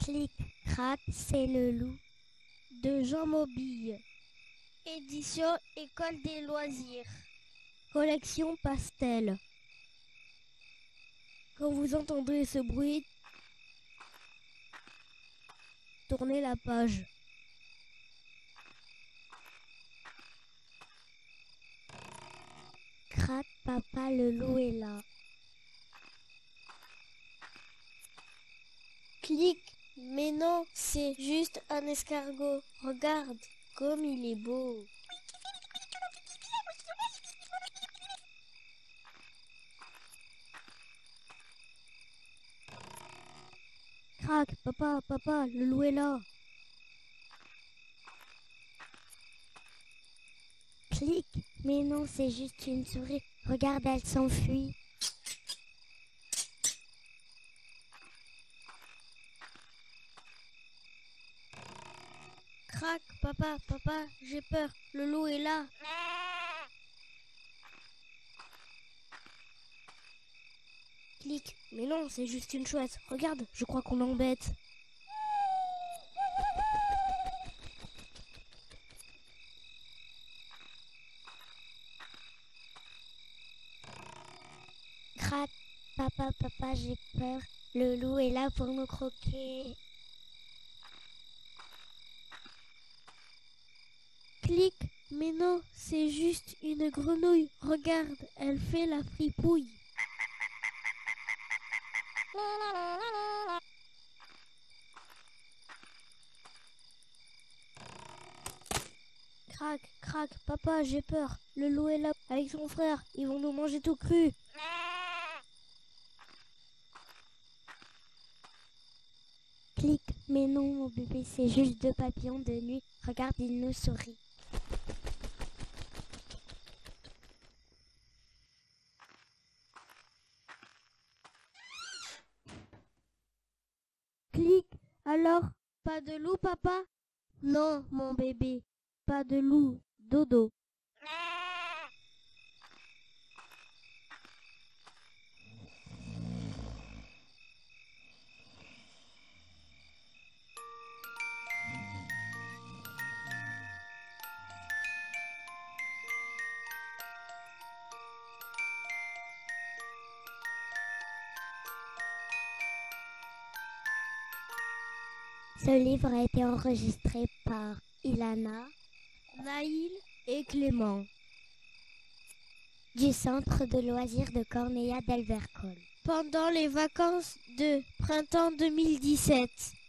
Clic, crac, c'est le loup. De Jean Mobille. Édition École des loisirs. Collection Pastel. Quand vous entendrez ce bruit, tournez la page. Crac, papa, le loup est là. Clic, mais non, c'est juste un escargot. Regarde comme il est beau. Crac, papa, le loup est là. Clic, mais non, c'est juste une souris. Regarde, elle s'enfuit. Crac, papa, j'ai peur. Le loup est là. Clic, mais non, c'est juste une chouette. Regarde, je crois qu'on l'embête. Crac, papa, j'ai peur. Le loup est là pour nous croquer. Clic, mais non, c'est juste une grenouille. Regarde, elle fait la fripouille. Crac, papa, j'ai peur. Le loup est là avec son frère. Ils vont nous manger tout cru. Clic, mais non, mon bébé, c'est juste deux papillons de nuit. Regarde, ils nous sourient. Clic, alors, pas de loup, papa? Non, mon bébé, pas de loup. Dodo. Ce livre a été enregistré par Ilana, Naïl et Clément. du centre de loisirs de Corneilla d'Alvercolle. Pendant les vacances de printemps 2017.